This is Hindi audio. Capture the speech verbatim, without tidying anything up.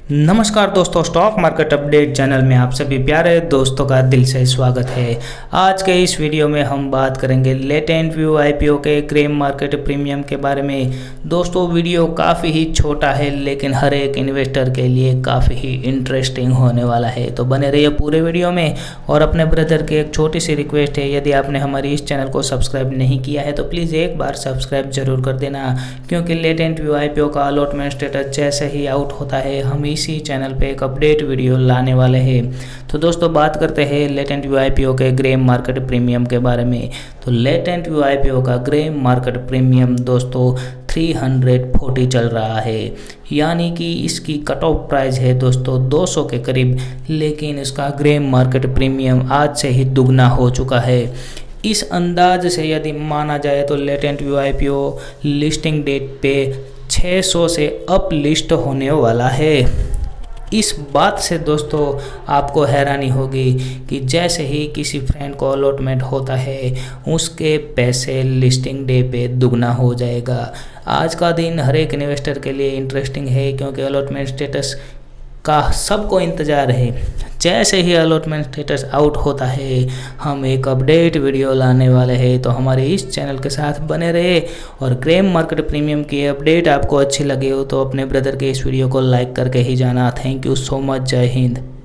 नमस्कार दोस्तों, स्टॉक मार्केट अपडेट चैनल में आप सभी प्यारे दोस्तों का दिल से स्वागत है। आज के इस वीडियो में हम बात करेंगे लेटेंट व्यू आईपीओ के ग्रे मार्केट प्रीमियम के बारे में। दोस्तों वीडियो काफ़ी ही छोटा है लेकिन हर एक इन्वेस्टर के लिए काफ़ी ही इंटरेस्टिंग होने वाला है, तो बने रहिए पूरे वीडियो में। और अपने ब्रदर की एक छोटी सी रिक्वेस्ट है, यदि आपने हमारी इस चैनल को सब्सक्राइब नहीं किया है तो प्लीज़ एक बार सब्सक्राइब जरूर कर देना, क्योंकि लेटेंट व्यू आईपीओ का अलॉटमेंट स्टेटस जैसे ही आउट होता है हम इसी चैनल पे एक अपडेट वीडियो लाने वाले हैं। तो दोस्तों बात करते हैं लेटेंट व्यू आईपीओ के ग्रे मार्केट प्रीमियम के बारे में। तो लेटेंट व्यू आईपीओ का ग्रे मार्केट प्रीमियम दोस्तों तीन सौ चालीस चल रहा है, यानी कि इसकी कट ऑफ प्राइस है दोस्तों दो सौ के करीब, लेकिन इसका ग्रे मार्केट प्रीमियम आज से ही दुगना हो चुका है। इस अंदाज से यदि माना जाए तो Latent View IPO listing date पे छह सौ से अप लिस्ट होने वाला है। इस बात से दोस्तों आपको हैरानी होगी कि जैसे ही किसी फ्रेंड को अलॉटमेंट होता है उसके पैसे लिस्टिंग डे पे दुगना हो जाएगा। आज का दिन हर एक इन्वेस्टर के लिए इंटरेस्टिंग है, क्योंकि अलॉटमेंट स्टेटस का सबको इंतज़ार है। जैसे ही अलॉटमेंट स्टेटस आउट होता है हम एक अपडेट वीडियो लाने वाले हैं, तो हमारे इस चैनल के साथ बने रहे। और ग्रे मार्केट प्रीमियम की अपडेट आपको अच्छी लगे हो तो अपने ब्रदर के इस वीडियो को लाइक करके ही जाना। Thank you so much. जय हिंद।